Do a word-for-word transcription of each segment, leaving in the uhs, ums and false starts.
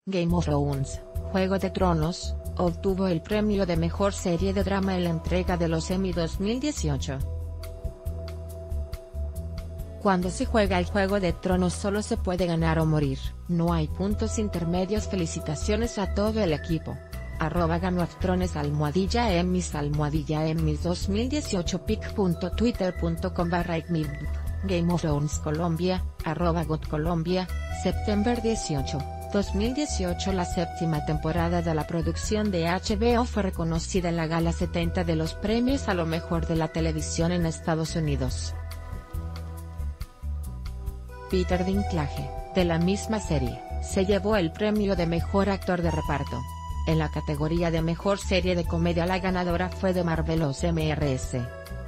Game of Thrones, Juego de Tronos, obtuvo el premio de Mejor Serie de Drama en la entrega de los Emmy dos mil dieciocho. Cuando se juega el Juego de Tronos solo se puede ganar o morir, no hay puntos intermedios. Felicitaciones a todo el equipo. Arroba Game of Thrones almohadilla Emmys almohadilla Emmys dos mil dieciocho pic punto twitter punto com barra Game of Thrones Colombia, arroba Got Colombia, September dieciocho, dos mil dieciocho. La séptima temporada de la producción de H B O fue reconocida en la Gala setenta de los premios a lo mejor de la televisión en Estados Unidos. Peter Dinklage, de la misma serie, se llevó el premio de Mejor Actor de Reparto. En la categoría de Mejor Serie de Comedia la ganadora fue The Marvelous M R S.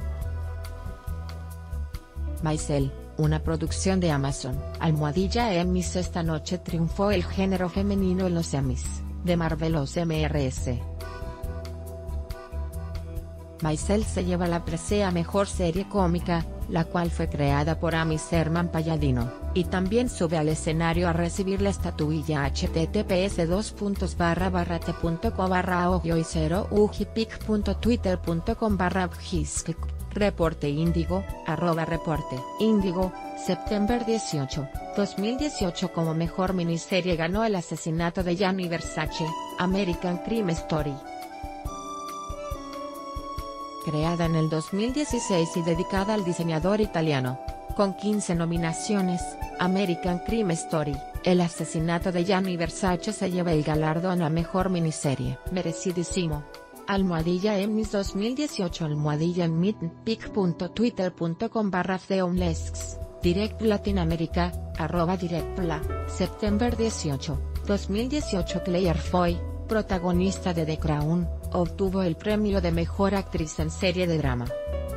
Maisel, una producción de Amazon, almohadilla Emmys. Esta noche triunfó el género femenino en los Emmys, The Marvelous M R S. Maisel se lleva la presea Mejor Serie Cómica, la cual fue creada por Amy Sherman Palladino, y también sube al escenario a recibir la estatuilla. https dos puntos barra barra t punto co barra ogio y cero ujipic punto twitter punto com barra Reporte Índigo, arroba Reporte Índigo, September dieciocho, dos mil dieciocho. Como mejor miniserie ganó El asesinato de Gianni Versace, American Crime Story. Creada en el dos mil dieciséis y dedicada al diseñador italiano. Con quince nominaciones, American Crime Story, El asesinato de Gianni Versace se lleva el galardón a mejor miniserie. Merecidísimo. Almohadilla Emmys dos mil dieciocho almohadilla Emmys pic punto twitter punto com barra Feonlesks, Direct Latinoamérica, arroba Directpla, September dieciocho, dos mil dieciocho. Claire Foy, protagonista de The Crown, obtuvo el premio de Mejor Actriz en Serie de Drama.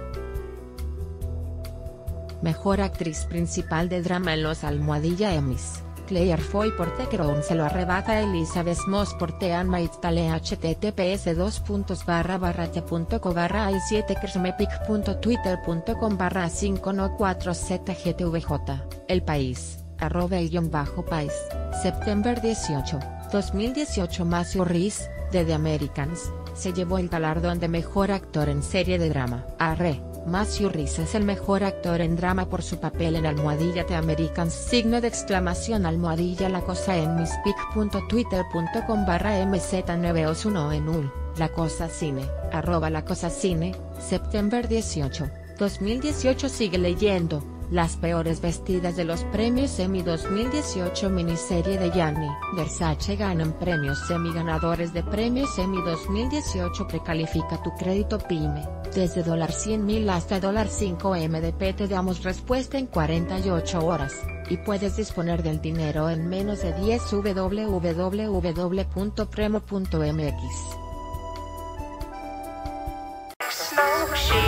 Mejor Actriz Principal de Drama en los almohadilla Emmys. Claire Foy por The Crown se lo arrebata a Elizabeth Moss por The Handmaid's Tale. https dos puntos barra barra t punto co barra i siete kersmepic punto twitter punto com barra cinco no cuatro zgtvj, El País, arroba el guión bajo país, September dieciocho, dos mil dieciocho. Matthew Rhys, de The Americans, se llevó el galardón de Mejor Actor en Serie de Drama. Arre. Matthew Rhys es el mejor actor en drama por su papel en almohadilla The Americans signo de exclamación almohadilla La Cosa Emmys pic punto twitter punto com barra m z nueve uno en ul, La Cosa Cine, arroba La Cosa Cine, September dieciocho, dos mil dieciocho. Sigue leyendo. Las peores vestidas de los premios Emmy dos mil dieciocho. Miniserie de Gianni Versace ganan premios Emmy. Ganadores de premios Emmy dos mil dieciocho. Precalifica tu crédito PYME, desde cien mil hasta cinco M D P. Te damos respuesta en cuarenta y ocho horas, y puedes disponer del dinero en menos de diez. w w w punto premo punto m x